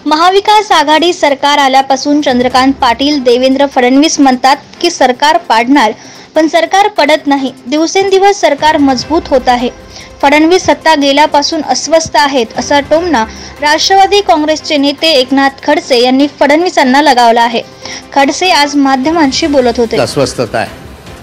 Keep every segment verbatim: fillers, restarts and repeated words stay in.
महाविकास आघाडी सरकार आल्यापासून चंद्रकांत पाटील देवेंद्र फडणवीस म्हणतात की सरकार पाडणार, पण सरकार पडत नाही. दिवसेंदिवस सरकार मजबूत होत आहे. फडणवीस सत्ता गेल्यापासून अस्वस्थ आहेत असा टोमणा राष्ट्रवादी काँग्रेसचे नेते एकनाथ खडसे यांनी फडणवीसांना लगावला आहे. खडसे आज माध्यमांशी बोलत होते. अस्वस्थता आहे,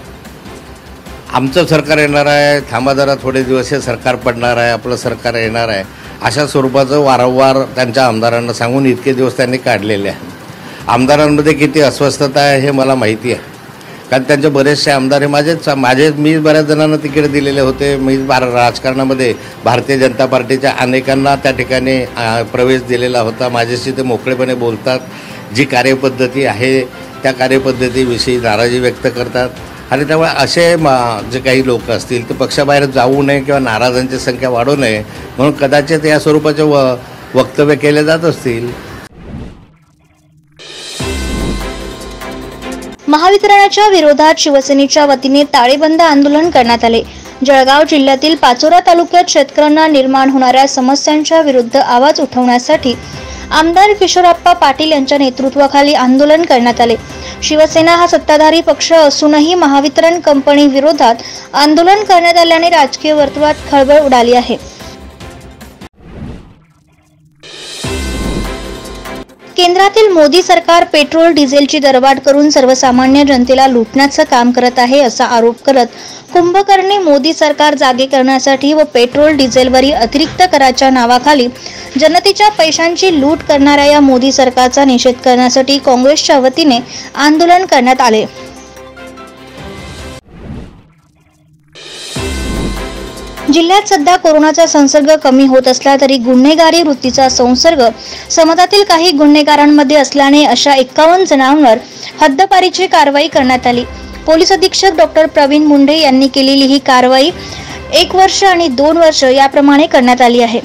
आमचं सरकार येणार आहे, थांबा जरा थोडे दिवस हे सरकार पडणार आहे, आपलं सरकार येणार आहे, अशा स्वरूपाचं वारंवार त्यांच्या आमदारांना सांगून इतके दिवस त्यांनी काढलेले आहे. आमदारांमध्ये किती अस्वस्थता आहे हे मला माहिती आहे, कारण त्यांचे बरेचसे आमदार हे माझेच माझे मी बऱ्याच जणांना तिकीट दिलेले होते. मी भार राजकारणामध्ये भारतीय जनता पार्टीच्या अनेकांना त्या ठिकाणी प्रवेश दिलेला होता. माझ्याशी ते मोकळेपणे बोलतात. जी कार्यपद्धती आहे त्या कार्यपद्धतीविषयी नाराजी व्यक्त करतात आणि त्यामुळे असे जे काही लोक असतील ते पक्षाबाहेर जाऊ नये किंवा नाराजांची संख्या वाढू नये म्हणून कदाचित या स्वरूपाचे व वक्तव्य केले जात असतील. महावितरणाच्या विरोधात शिवसेनेच्या वतीने ताळेबंद आंदोलन करण्यात आले. जळगाव जिल्ह्यातील पाचोरा तालुक्यात शेतकऱ्यांना निर्माण होणाऱ्या समस्यांच्या विरुद्ध आवाज उठवण्यासाठी आमदार किशोरप्पा पाटील यांच्या नेतृत्वाखाली आंदोलन करण्यात आले. शिवसेना हा सत्ताधारी पक्ष असूनही महावितरण कंपनी विरोधात आंदोलन करण्यात आल्याने राजकीय वर्तुळात खळबळ उडाली आहे. केंद्रातील मोदी सरकार पेट्रोल डिझेलची दरवाढ करून सर्वसामान्य जनतेला लुटण्याचं काम करत आहे असा आरोप करत कुंभकर्णी मोदी सरकार जागे करण्यासाठी व पेट्रोल डिझेलवरील अतिरिक्त कराच्या नावाखाली जनतेच्या पैशांची लूट करणाऱ्या या मोदी सरकारचा निषेध करण्यासाठी काँग्रेसच्या वतीने आंदोलन करण्यात आले. जिल्ह्यात सध्या कोरोनाचा संसर्ग कमी होत असला तरी गुन्हेगारी वृत्तीचा संसर्ग समाजातील काही गुन्हेगारांमध्ये असल्याने अशा एक्कावन्न जणांवर हद्दपारीची कारवाई करण्यात आली. पोलीस अधीक्षक डॉक्टर प्रवीण मुंढे यांनी केलेली ही कारवाई एक वर्ष आणि दोन वर्ष याप्रमाणे करण्यात आली आहे.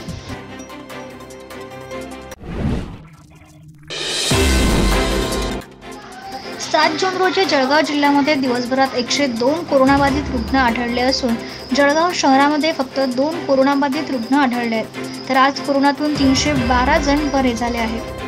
सात जून रोजी जळगाव जिल्ह्यामध्ये दिवसभरात एकशे दोन कोरोनाबाधित रुग्ण आढळले असून जळगाव शहरामध्ये फक्त दोन कोरोनाबाधित रुग्ण आढळले आहेत. तर आज कोरोनातून तीनशे बारा जण बरे झाले आहेत.